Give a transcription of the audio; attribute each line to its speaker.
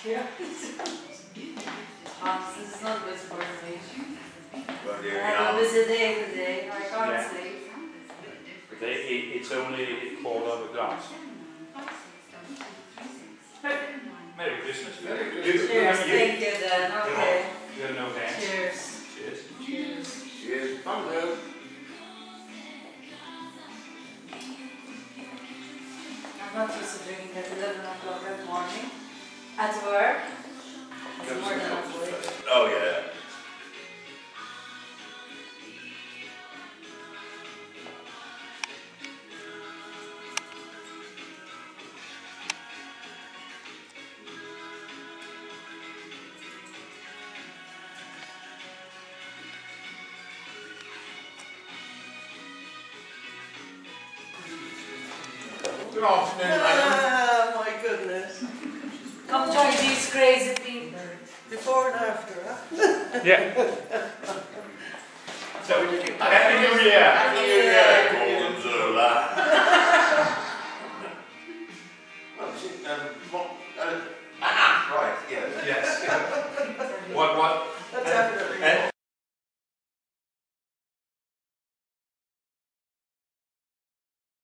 Speaker 1: Yeah. Hans, this is not good for me.
Speaker 2: But
Speaker 1: I have a busy day today, I can't sleep.
Speaker 3: It's only called over glass. Hey, Merry Christmas.
Speaker 2: Merry Christmas.
Speaker 1: Cheers, thank you then, okay.
Speaker 3: You have no hands.
Speaker 1: Cheers.
Speaker 3: Cheers.
Speaker 1: Cheers.
Speaker 2: Cheers. Thumbs up.
Speaker 1: I'm not used to drinking at 11 o'clock in the morning. At work. It's more than enough.
Speaker 2: Oh yeah. Good afternoon, madam.
Speaker 4: Ah, my goodness.
Speaker 1: Come join these crazy people.
Speaker 4: Before and after, huh?
Speaker 3: Yeah.
Speaker 2: So,
Speaker 3: Happy New Year.
Speaker 2: Happy New Year, Golden Zola. Right, yes.
Speaker 3: Yes. What?
Speaker 4: Definitely.
Speaker 2: And